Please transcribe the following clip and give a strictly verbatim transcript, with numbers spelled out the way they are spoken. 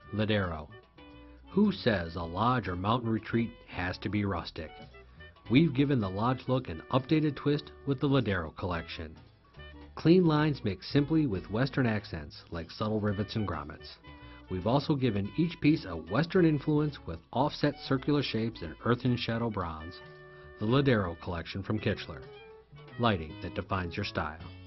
Laredo. Who says a lodge or mountain retreat has to be rustic? We've given the lodge look an updated twist with the Laredo collection. Clean lines mixed simply with Western accents like subtle rivets and grommets. We've also given each piece a Western influence with offset circular shapes and earth and shadow bronze. The Laredo collection from Kichler. Lighting that defines your style.